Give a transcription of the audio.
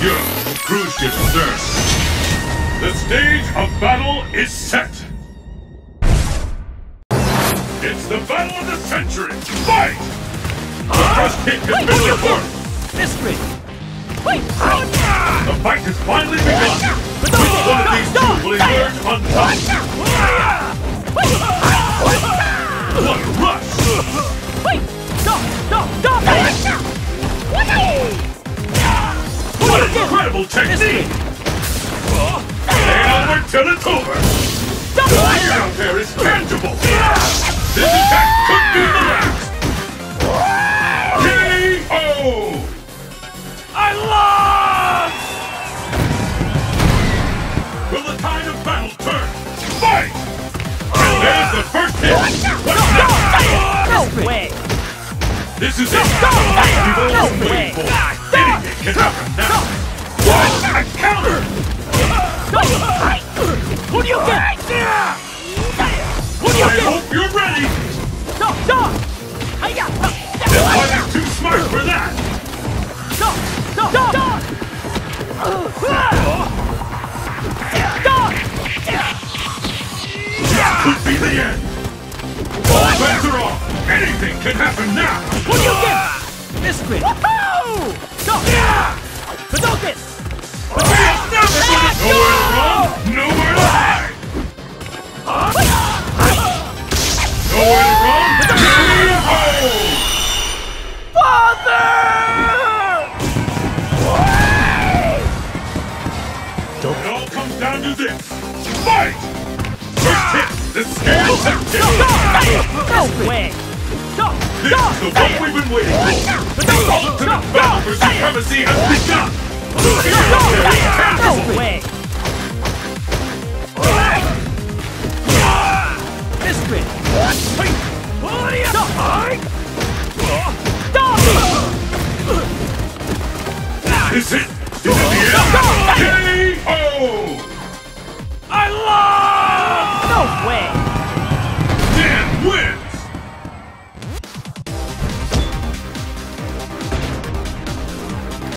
secure. Cruise ship stern. The stage of battle is set. It's the battle of the century. Fight! The first hit has been reported. Mystery! The fight has finally begun. Which one of these two will emerge on top? What a rush! What incredible technique! Stay onward till it's over! The fire out there is tangible! This attack could be the last! K.O. I lost! Will the tide of battle turn? Fight! And there's the first hit! What's next? No way! This is it! We've all been waiting for! Anything can happen now! What? A counter! Who do you get? Who do you I get? hope you're ready! Stop! This one is too smart for that! This could be the end! All bets are off! Anything can happen now! Who do you get? Mystery! Woohoo! Hadouken! Nowhere to run! Nowhere to hide! Nowhere to run! K.O. Father! It all comes down to this! Fight! First hit! The scale tip! No way! This is the one we've been waiting for! The ultimate battle for supremacy has begun! No way! Mystery! Is it? Is it the end? K.O. I lost! No way!